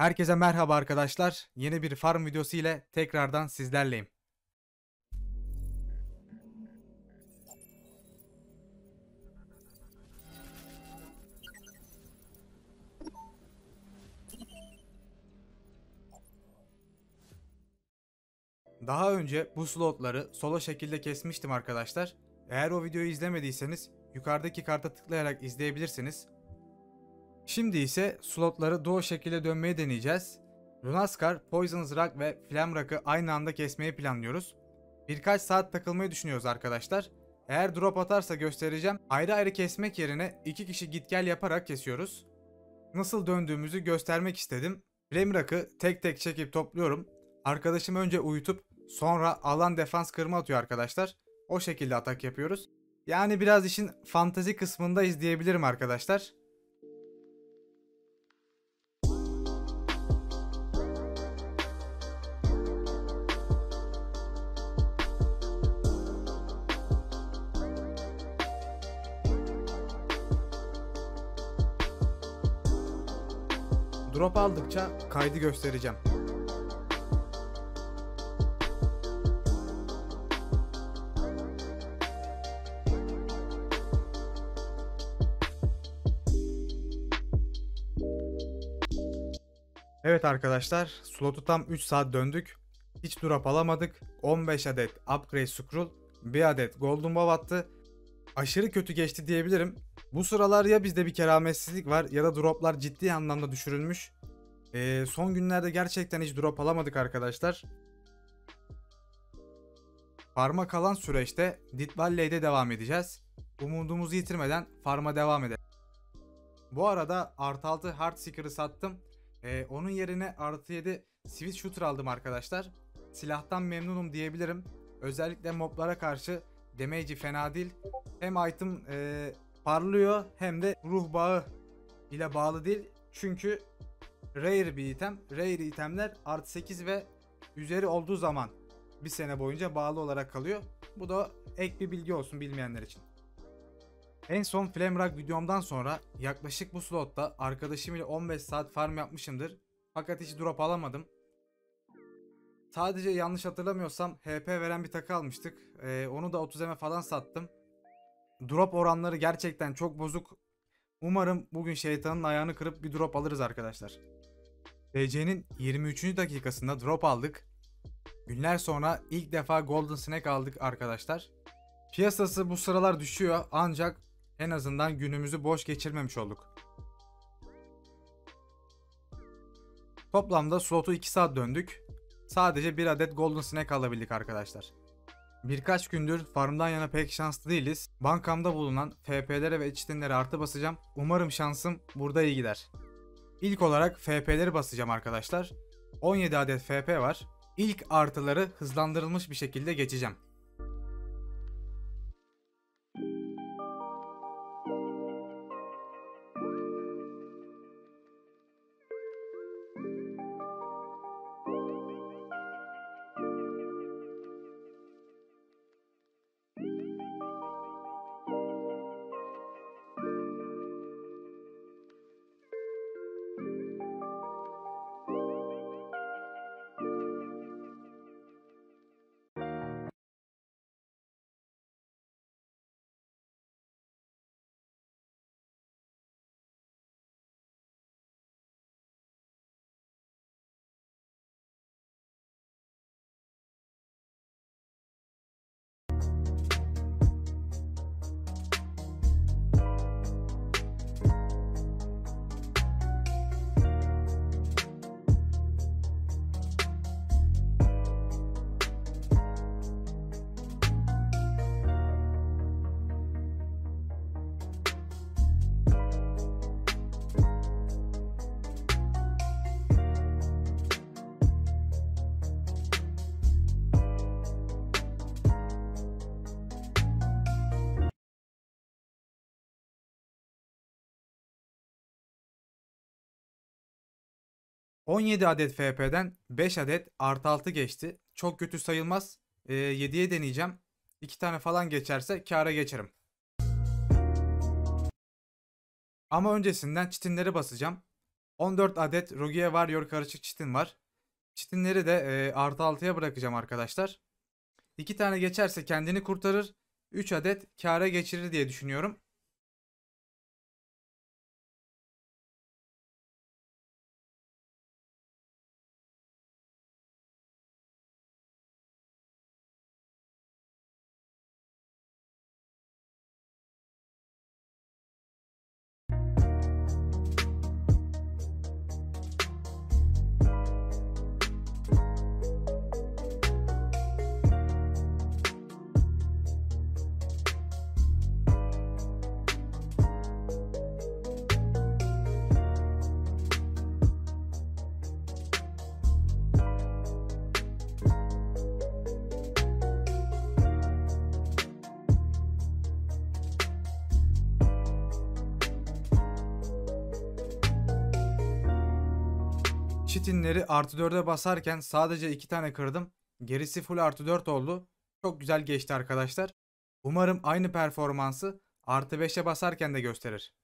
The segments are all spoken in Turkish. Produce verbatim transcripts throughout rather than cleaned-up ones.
Herkese merhaba arkadaşlar. Yeni bir farm videosu ile tekrardan sizlerleyim. Daha önce bu slotları solo şekilde kesmiştim arkadaşlar. Eğer o videoyu izlemediyseniz yukarıdaki karta tıklayarak izleyebilirsiniz. Şimdi ise slotları duo şekilde dönmeyi deneyeceğiz. Lunaskar, Poisonous Rock ve Flamrock'ı aynı anda kesmeyi planlıyoruz. Birkaç saat takılmayı düşünüyoruz arkadaşlar. Eğer drop atarsa göstereceğim. Ayrı ayrı kesmek yerine iki kişi git gel yaparak kesiyoruz. Nasıl döndüğümüzü göstermek istedim. Flamrock'ı tek tek çekip topluyorum. Arkadaşım önce uyutup sonra alan defans kırma atıyor arkadaşlar. O şekilde atak yapıyoruz. Yani biraz işin fantazi kısmındayız diyebilirim arkadaşlar. Drop aldıkça kaydı göstereceğim. Evet arkadaşlar, slotu tam üç saat döndük. Hiç drop alamadık. on beş adet upgrade scroll, bir adet golden bow attı. Aşırı kötü geçti diyebilirim. Bu sıralar ya bizde bir kerametsizlik var ya da droplar ciddi anlamda düşürülmüş. Ee, son günlerde gerçekten hiç drop alamadık arkadaşlar. Farm'a kalan süreçte Dit Valley'de devam edeceğiz. Umudumuzu yitirmeden farm'a devam edelim. Bu arada artı altı Heartseeker'ı sattım. Ee, onun yerine artı yedi Switch Shooter aldım arkadaşlar. Silahtan memnunum diyebilirim. Özellikle moblara karşı damage'i fena değil. Hem item e, parlıyor hem de ruh bağı ile bağlı değil. Çünkü rare bir item. Rare itemler artı sekiz ve üzeri olduğu zaman bir sene boyunca bağlı olarak kalıyor. Bu da ek bir bilgi olsun bilmeyenler için. En son Flamrock videomdan sonra yaklaşık bu slotta arkadaşım ile on beş saat farm yapmışımdır. Fakat hiç drop alamadım. Sadece yanlış hatırlamıyorsam H P veren bir takı almıştık. Ee, onu da otuz eme falan sattım. Drop oranları gerçekten çok bozuk. Umarım bugün şeytanın ayağını kırıp bir drop alırız arkadaşlar. D C'nin yirmi üçüncü dakikasında drop aldık. Günler sonra ilk defa Golden Snake aldık arkadaşlar. Piyasası bu sıralar düşüyor ancak en azından günümüzü boş geçirmemiş olduk. Toplamda slotu iki saat döndük. Sadece bir adet Golden Snake alabildik arkadaşlar. Birkaç gündür farmdan yana pek şanslı değiliz. Bankamda bulunan F P'lere ve içtinlere artı basacağım. Umarım şansım burada iyi gider. İlk olarak F P'leri basacağım arkadaşlar. on yedi adet F P var. İlk artıları hızlandırılmış bir şekilde geçeceğim. on yedi adet F P'den beş adet artı altı geçti. Çok kötü sayılmaz. E, yediye deneyeceğim. iki tane falan geçerse kâra geçerim. Ama öncesinden çitinleri basacağım. on dört adet Rogue Warrior karışık çitin var. Çitinleri de e, artı altıya bırakacağım arkadaşlar. iki tane geçerse kendini kurtarır. üç adet kâra geçirir diye düşünüyorum. Çitinleri artı dörde basarken sadece iki tane kırdım. Gerisi full artı dört oldu. Çok güzel geçti arkadaşlar. Umarım aynı performansı artı beşe basarken de gösterir.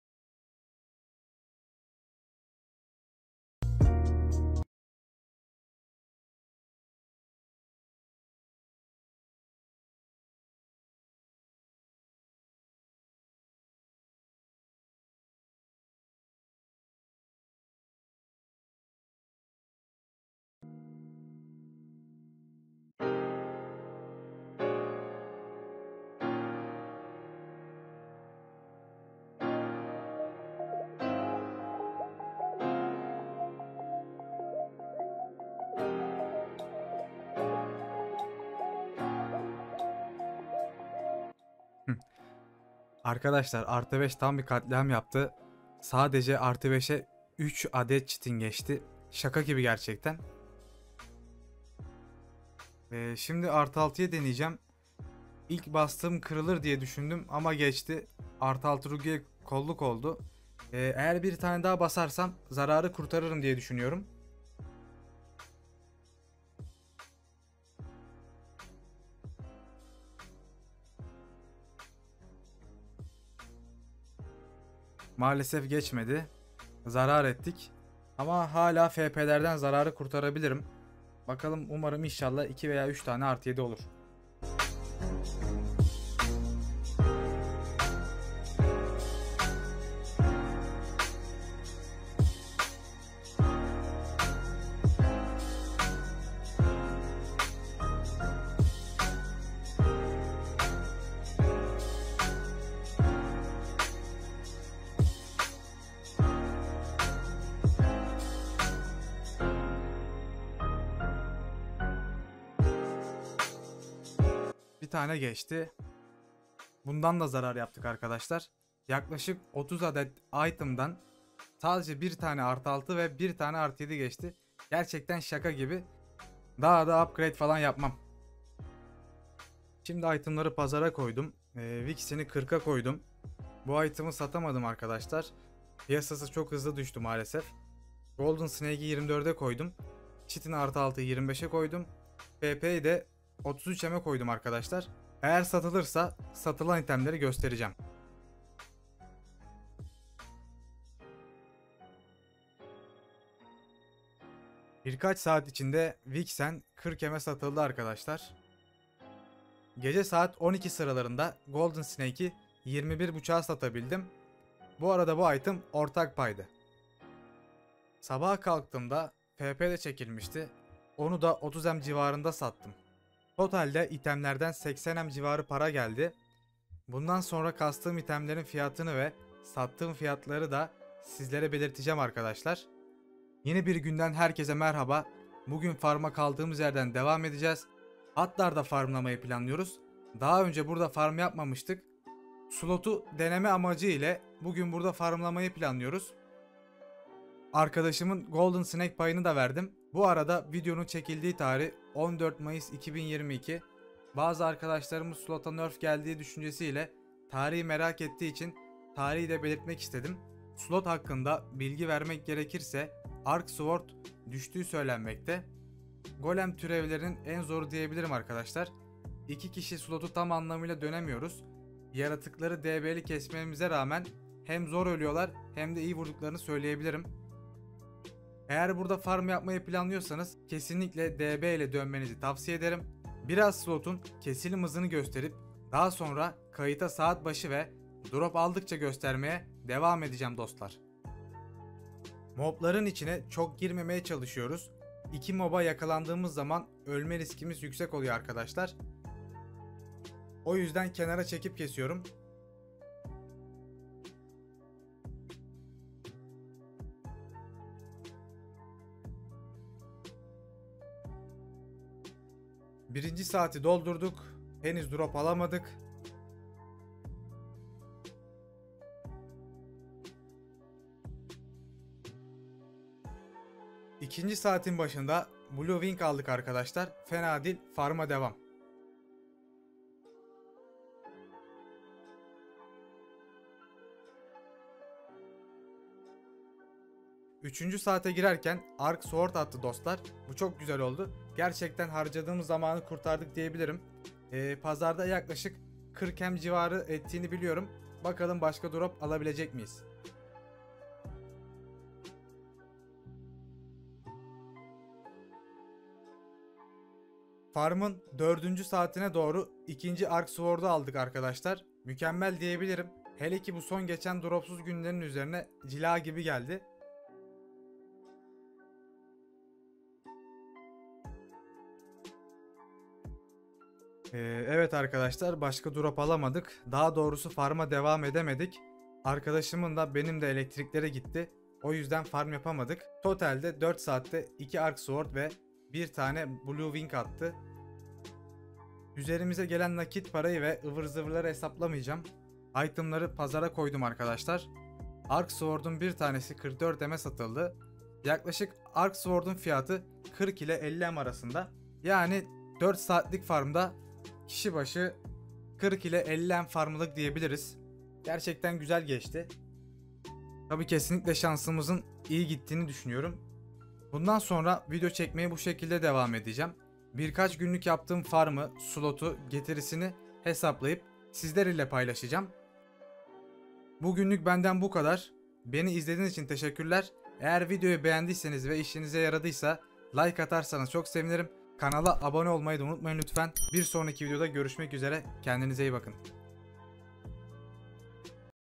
Hı. Arkadaşlar artı beş tam bir katliam yaptı. Sadece artı beşe üç adet çitin geçti. Şaka gibi gerçekten. Ee, şimdi artı altıya deneyeceğim. İlk bastığım kırılır diye düşündüm ama geçti. Artı altı Rugi'ye kolluk oldu. Ee, eğer bir tane daha basarsam zararı kurtarırım diye düşünüyorum. Maalesef geçmedi. Zarar ettik. Ama hala F P'lerden zararı kurtarabilirim. Bakalım, umarım inşallah iki veya üç tane artı yedi olur. Bir tane geçti. Bundan da zarar yaptık arkadaşlar. Yaklaşık otuz adet item'dan sadece bir tane artı altı ve bir tane artı yedi geçti. Gerçekten şaka gibi. Daha da upgrade falan yapmam. Şimdi itemları pazara koydum. Ee, Vixen'i kırka koydum. Bu item'ı satamadım arkadaşlar. Piyasası çok hızlı düştü maalesef. Golden Snake'i yirmi dörde koydum. Cheat'in artı altıyı yirmi beşe koydum. P P'yi de otuz üç M'e koydum arkadaşlar. Eğer satılırsa satılan itemleri göstereceğim. Birkaç saat içinde Vixen kırk M'e satıldı arkadaşlar. Gece saat on iki sıralarında Golden Snake'i yirmi bir buçuğa satabildim. Bu arada bu item ortak paydı. Sabaha kalktığımda F P de çekilmişti. Onu da otuz M civarında sattım. Totalde itemlerden seksen M civarı para geldi. Bundan sonra kastığım itemlerin fiyatını ve sattığım fiyatları da sizlere belirteceğim arkadaşlar. Yeni bir günden herkese merhaba. Bugün farma kaldığımız yerden devam edeceğiz. Atlarda farmlamayı planlıyoruz. Daha önce burada farm yapmamıştık. Slotu deneme amacı ile bugün burada farmlamayı planlıyoruz. Arkadaşımın Golden Snake payını da verdim. Bu arada videonun çekildiği tarih on dört Mayıs iki bin yirmi iki. Bazı arkadaşlarımız slota nerf geldiği düşüncesiyle tarihi merak ettiği için tarihi de belirtmek istedim. Slot hakkında bilgi vermek gerekirse Arc Sword düştüğü söylenmekte. Golem türevlerinin en zoru diyebilirim arkadaşlar. İki kişi slotu tam anlamıyla dönemiyoruz. Yaratıkları D B'li kesmemize rağmen hem zor ölüyorlar hem de iyi vurduklarını söyleyebilirim. Eğer burada farm yapmayı planlıyorsanız kesinlikle D B ile dönmenizi tavsiye ederim. Biraz slotun kesilim hızını gösterip daha sonra kayıta saat başı ve drop aldıkça göstermeye devam edeceğim dostlar. Mobların içine çok girmemeye çalışıyoruz. İki moba yakalandığımız zaman ölme riskimiz yüksek oluyor arkadaşlar. O yüzden kenara çekip kesiyorum. Birinci saati doldurduk. Henüz drop alamadık. İkinci saatin başında Blue Wing aldık arkadaşlar. Fena değil. Farm'a devam. Üçüncü saate girerken Arc Sword attı dostlar. Bu çok güzel oldu. Gerçekten harcadığımız zamanı kurtardık diyebilirim. Ee, pazarda yaklaşık kırk M civarı ettiğini biliyorum. Bakalım başka drop alabilecek miyiz? Farm'ın dördüncü saatine doğru ikinci Arc Sword'u aldık arkadaşlar. Mükemmel diyebilirim. Hele ki bu son geçen dropsuz günlerin üzerine cila gibi geldi. Ee, evet arkadaşlar, başka drop alamadık. Daha doğrusu farm'a devam edemedik. Arkadaşımın da benim de elektriklere gitti. O yüzden farm yapamadık. Totalde dört saatte iki Arc Sword ve bir tane Blue Wing attı. Üzerimize gelen nakit parayı ve ıvır zıvırları hesaplamayacağım. Itemları pazara koydum arkadaşlar. Arc Sword'un bir tanesi kırk dört M'e satıldı. Yaklaşık Arc Sword'un fiyatı kırk ile elli M arasında. Yani dört saatlik farmda kişi başı kırk ile elli M farmlık diyebiliriz. Gerçekten güzel geçti. Tabii kesinlikle şansımızın iyi gittiğini düşünüyorum. Bundan sonra video çekmeye bu şekilde devam edeceğim. Birkaç günlük yaptığım farmı, slotu, getirisini hesaplayıp sizler ile paylaşacağım. Bugünlük benden bu kadar. Beni izlediğiniz için teşekkürler. Eğer videoyu beğendiyseniz ve işinize yaradıysa like atarsanız çok sevinirim. Kanala abone olmayı da unutmayın lütfen. Bir sonraki videoda görüşmek üzere. Kendinize iyi bakın.